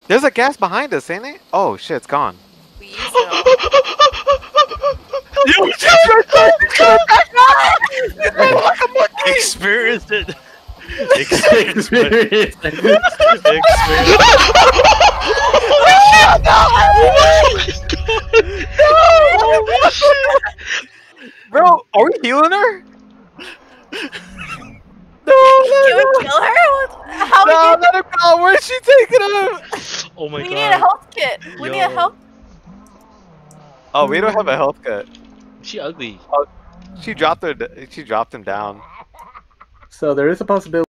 There's a gas behind us, ain't it? Oh shit, it's gone. We used it all. You just like a monkey. Experience it. Experience it. Bro, are we healing her? No, Can we kill her? How no, we let her go. Where's she taking him? Oh my We god. need a health kit. We need a Yo. health. Oh, we don't have a health kit. She ugly. She dropped him down. So there is a possibility.